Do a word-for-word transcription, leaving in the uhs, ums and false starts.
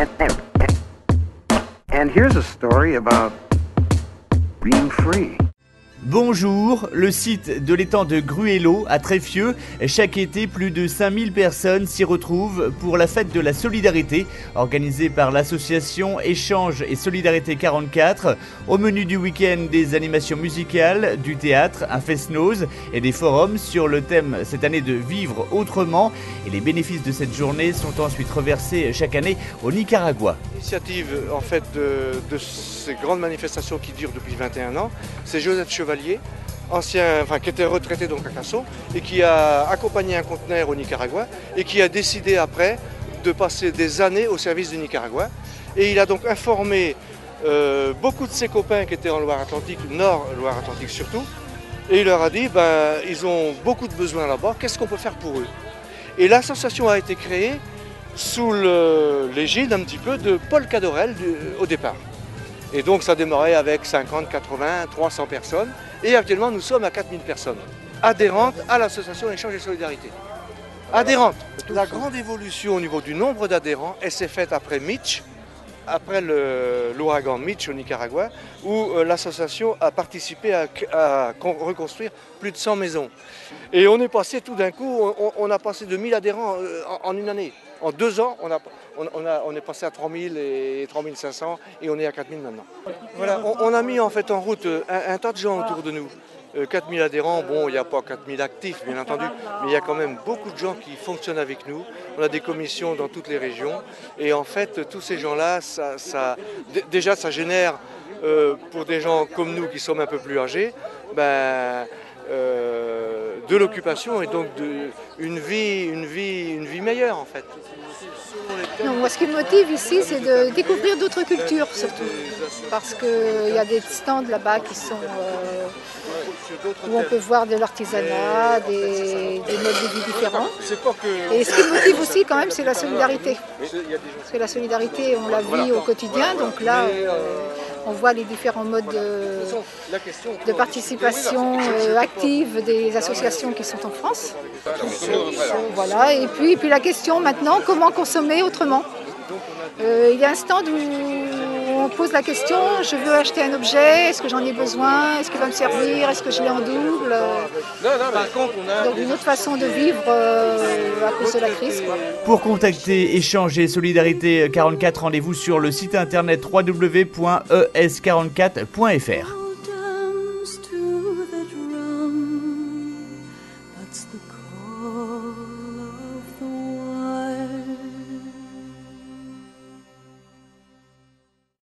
And, and, and here's a story about being free. Bonjour, le site de l'étang de Gruello à Tréfieux. Chaque été, plus de cinq mille personnes s'y retrouvent pour la fête de la solidarité organisée par l'association Échange et Solidarité quarante-quatre. Au menu du week-end, des animations musicales, du théâtre, un fest-noz et des forums sur le thème cette année de vivre autrement. Et les bénéfices de cette journée sont ensuite reversés chaque année au Nicaragua. L'initiative en fait de, de ces grandes manifestations qui durent depuis vingt et un ans, c'est Joseph Chevalier, ancien, enfin, qui était retraité donc à Casso et qui a accompagné un conteneur au Nicaragua et qui a décidé après de passer des années au service du Nicaragua. Et il a donc informé euh, beaucoup de ses copains qui étaient en Loire-Atlantique, Nord Loire-Atlantique surtout, et il leur a dit ben, ils ont beaucoup de besoins là-bas, qu'est-ce qu'on peut faire pour eux? Et l'association a été créée sous l'égide un petit peu de Paul Cadorel du, au départ. Et donc ça démarrait avec cinquante, quatre-vingts, trois cents personnes. Et actuellement nous sommes à quatre mille personnes adhérentes à l'association Échange et Solidarité. Adhérentes. La grande évolution au niveau du nombre d'adhérents, elle s'est faite après Mitch, après l'ouragan Mitch au Nicaragua, où euh, l'association a participé à, à reconstruire plus de cent maisons. Et on est passé tout d'un coup, on, on a passé de mille adhérents en, en une année. En deux ans, on, a, on, on, a, on est passé à trois mille et trois mille cinq cents et on est à quatre mille maintenant. Voilà, on, on a mis en fait en route un, un tas de gens autour de nous. Euh, quatre mille adhérents, bon, il n'y a pas quatre mille actifs, bien entendu, mais il y a quand même beaucoup de gens qui fonctionnent avec nous. On a des commissions dans toutes les régions. Et en fait, tous ces gens-là, ça, ça, déjà, ça génère, euh, pour des gens comme nous qui sommes un peu plus âgés, ben, euh, de l'occupation et donc de, une, vie, une, vie, une vie meilleure, en fait. Non, moi, ce qui me motive ici, c'est de découvrir d'autres cultures, surtout. Parce qu'il y a des stands là-bas qui sont... Euh, où on peut voir de l'artisanat, des, des modes de vie différents. Et ce qui me motive aussi, quand même, c'est la solidarité. Parce que la solidarité, on la vit au quotidien, donc là, euh, on voit les différents modes de, de participation euh, active des associations qui sont en France. Voilà, et puis, et puis la question maintenant, comment consommer autrement? Euh, il y a un stand où on pose la question, je veux acheter un objet, est-ce que j'en ai besoin, est-ce qu'il va me servir, est-ce que je l'ai en double? Par contre, on a donc une autre façon de vivre euh, à cause de la crise, quoi. Pour contacter Échange et Solidarité quarante-quatre, rendez-vous sur le site internet w w w point e s quarante-quatre point f r.